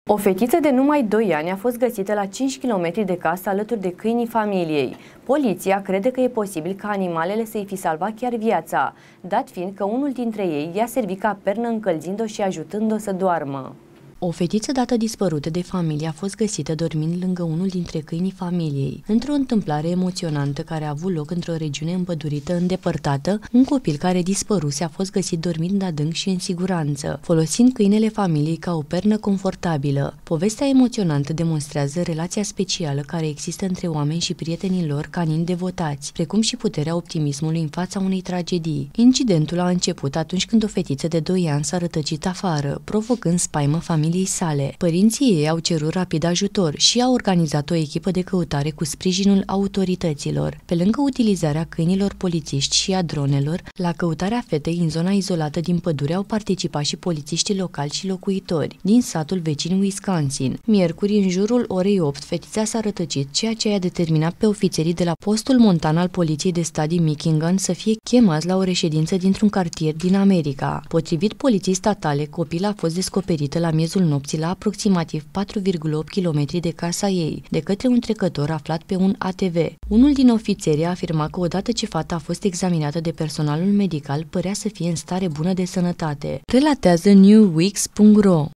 O fetiță de numai 2 ani a fost găsită la 5 km de casă alături de câinii familiei. Poliția crede că e posibil ca animalele să-i fi salvat chiar viața, dat fiind că unul dintre ei i-a servit ca pernă încălzind-o și ajutând-o să doarmă. O fetiță dată dispărută de familie a fost găsită dormind lângă unul dintre câinii familiei. Într-o întâmplare emoționantă care a avut loc într-o regiune împădurită îndepărtată, un copil care dispăruse a fost găsit dormind adânc și în siguranță, folosind câinele familiei ca o pernă confortabilă. Povestea emoționantă demonstrează relația specială care există între oameni și prietenii lor canini devotați, precum și puterea optimismului în fața unei tragedii. Incidentul a început atunci când o fetiță de 2 ani s-a rătăcit afară, provocând spaimă familiei sale. Părinții ei au cerut rapid ajutor și au organizat o echipă de căutare cu sprijinul autorităților. Pe lângă utilizarea câinilor polițiști și a dronelor, la căutarea fetei în zona izolată din pădure au participat și polițiștii locali și locuitori din satul vecin Wisconsin. Miercuri, în jurul orei 8, fetița s-a rătăcit, ceea ce i-a determinat pe ofițerii de la postul montan al poliției de stat din Michigan să fie chemați la o reședință dintr-un cartier din America. Potrivit poliției statale, copila a fost descoperită la miezul nopții la aproximativ 4,8 km de casa ei, de către un trecător aflat pe un ATV. Unul din ofițeri a afirmat că odată ce fata a fost examinată de personalul medical, părea să fie în stare bună de sănătate. Relatează newweeks.ro.